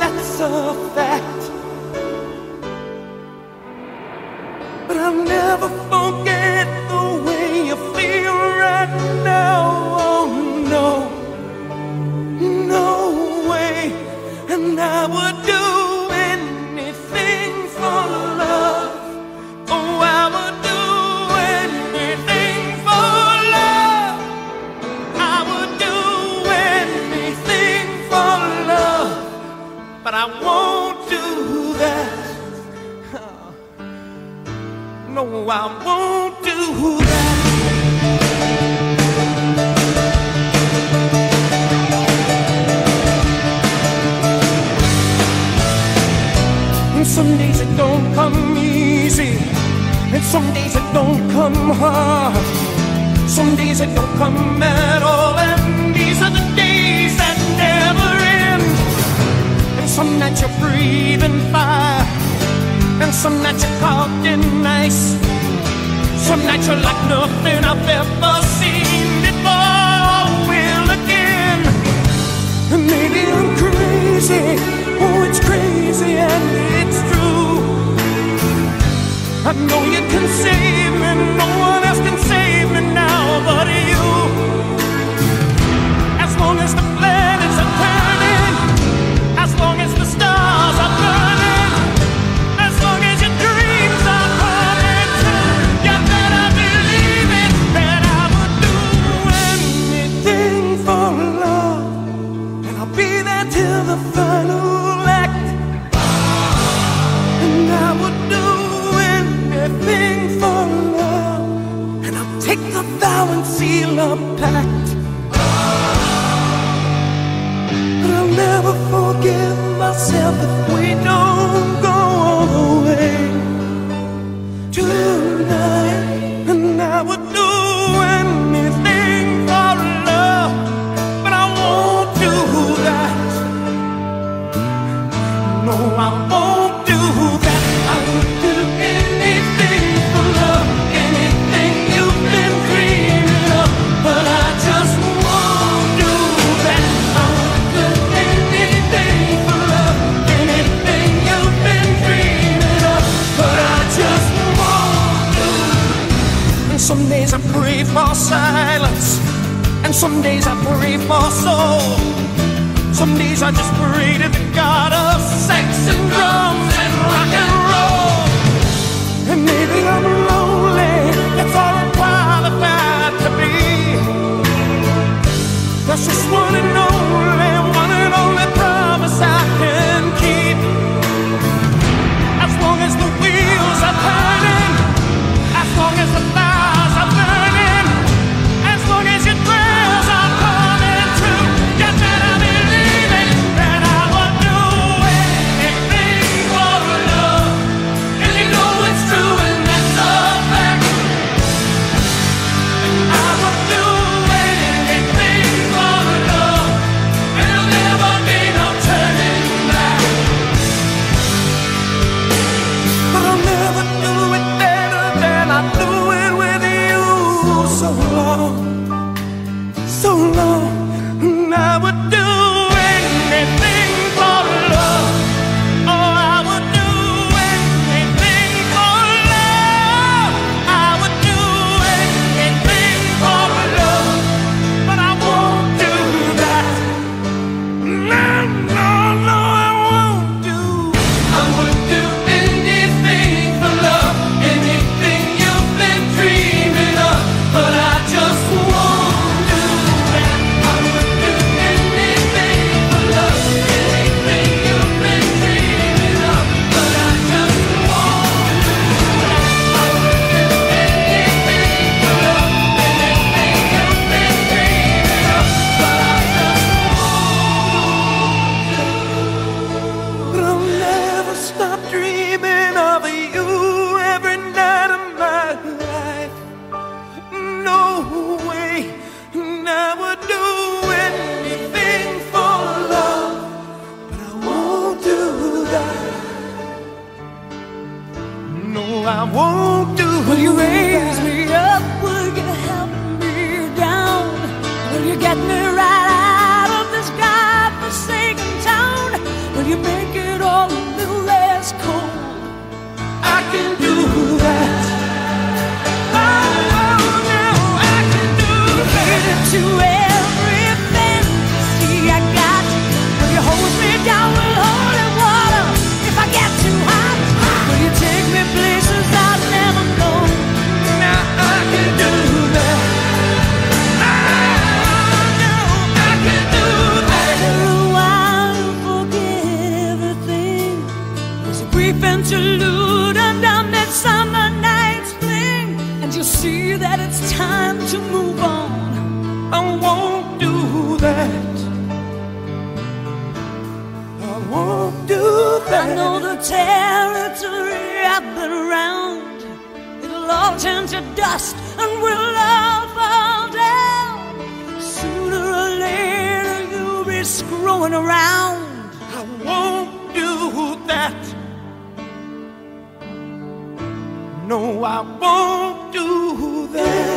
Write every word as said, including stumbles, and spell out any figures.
that's a fact. But I'll never forget the way you feel right now. Oh no, no way. And I would do anything for love. Oh, I would do anything for love. I would do anything for love. But I won't do that. No, I won't do that. And some days it don't come easy, and some days it don't come hard. Some days it don't come at all, and these are the days that never end. And some nights you're breathing fire, and some nights you're caught in ice. Some nights you're like nothing I've ever seen before. Will again. And maybe I'm crazy. Oh, it's crazy and it's true. I know you can save me. No one else can save me now but you. As long as the planets are turning, as long as the stars are burning, as long as your dreams are coming true, you better believe it, that I would do anything for love. And I'll be there till the final act. And I would do anything for love. And I'll take a vow and seal a pact. But I'll never forgive myself if we don't go all the way tonight. And I would do anything for love, but I won't do that. No, I won't do that. I would do anything for love, anything you've been dreaming of, but I just won't do that. I would do anything for love, anything you've been dreaming of, but I just won't do that. And some days I pray for silence, and some days I pray for soul. Some days I just pray to the God of sex and drums and rock and roll. And maybe I'm lonely, that's all I'm qualified to be. That's just one and only, one and only promise I can keep. As long as the wheels are turning, as long as the fires are burning, as long as your prayers are coming true, you better believe it, that I would do anything for love. And you know it's true, and that's a fact. I would do anything for love, and there'll never be no turning back. But I'll never do it better than I do it with you. So long, so long, and I would do anything for love. Oh, I would do anything for love. I would do anything for love, but I won't do that. No, no, no, I won't do. I would do anything for love, anything you've been dreaming of, but I just won't do that. I would do anything for love, anything you've been dreaming of, but I just won't do that. I would do anything for love, anything you've been dreaming of, but I just won't. But I'll never stop dreaming of you every night of my life. No way. And I would do anything for love, but I won't do that. No, I won't do that. Will you raise me up? Will you help me down? Will you get me right out of this godforsaken town? Will you make interlude and a midsummer night's fling, and you see that it's time to move on. I won't do that. I won't do that. I know the territory I've been around. It'll all turn to dust and we'll all fall down. Sooner or later you'll be screwing around. I won't do that. No, I won't do that.